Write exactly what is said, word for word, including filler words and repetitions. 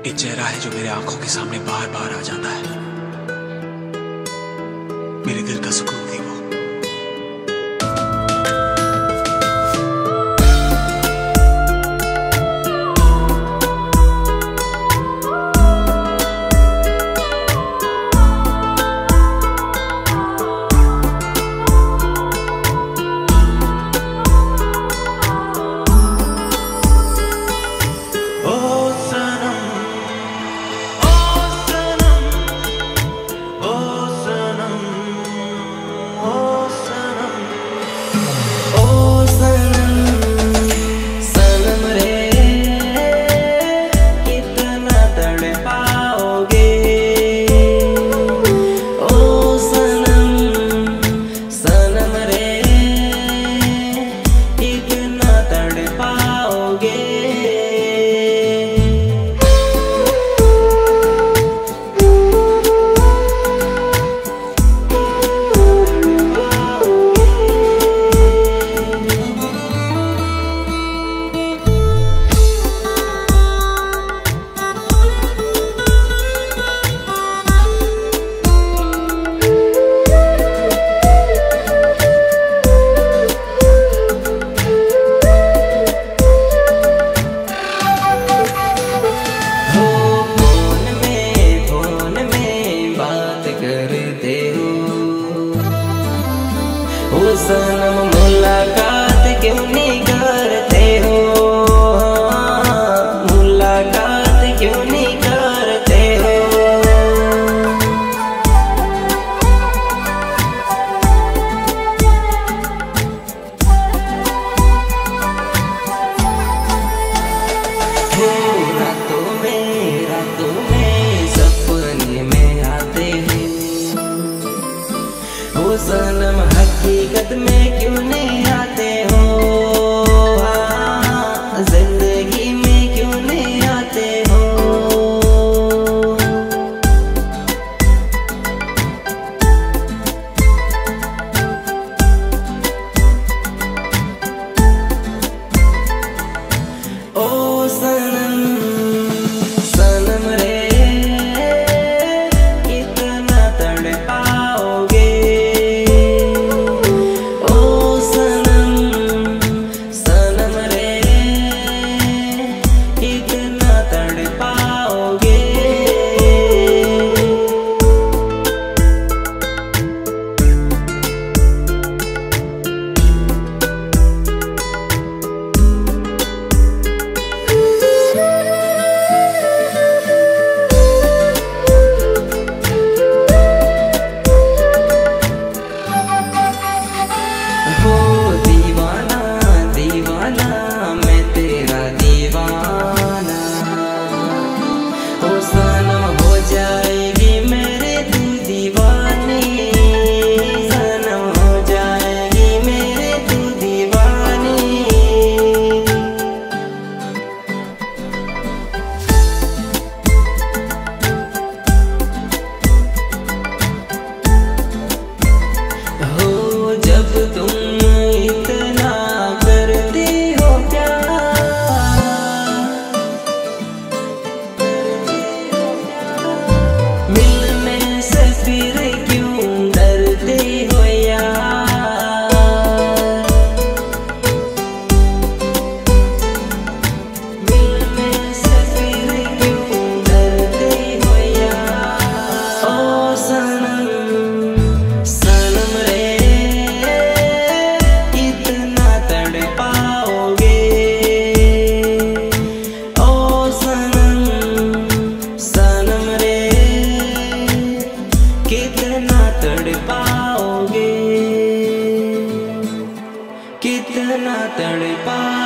एक चेहरा है जो मेरे आंखों के सामने बार बार आ जाता है। मेरे दिल का सुकून थी वो। सनम मुलाकात क्यों नहीं करते हो, मुलाकात क्यों नहीं करते हो। हो रातों में रातों में सपने में आते हैं, हो सनम हकीकत में क्यों नहीं आते हो, हाँ, जिंदगी में क्यों नहीं आते हो। ओ सनम सनम रे कितना तड़पाओगे, कितना तड़पाओगे, कितना तड़पा